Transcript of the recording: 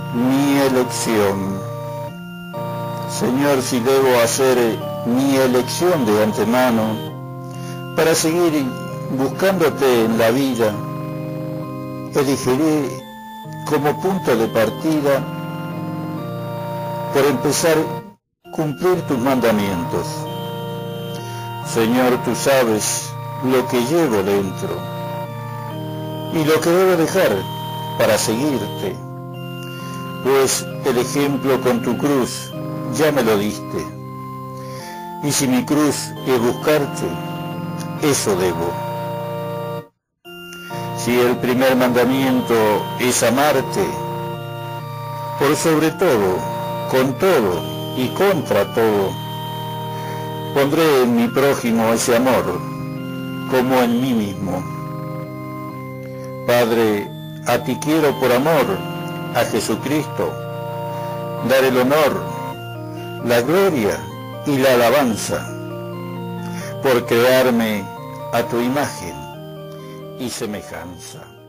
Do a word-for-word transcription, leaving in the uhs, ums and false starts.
mi elección. Señor, si debo hacer mi elección de antemano para seguir buscándote en la vida, elegiré como punto de partida por empezar a cumplir tus mandamientos. Señor, tú sabes lo que llevo dentro y lo que debo dejar para seguirte, pues el ejemplo con tu cruz ya me lo diste, y si mi cruz es buscarte, eso debo. Si el primer mandamiento es amarte, por sobre todo, con todo y contra todo, pondré en mi prójimo ese amor, como en mí mismo. Padre, a ti quiero por amor a Jesucristo dar el honor, la gloria y la alabanza, por crearme a tu imagen y semejanza.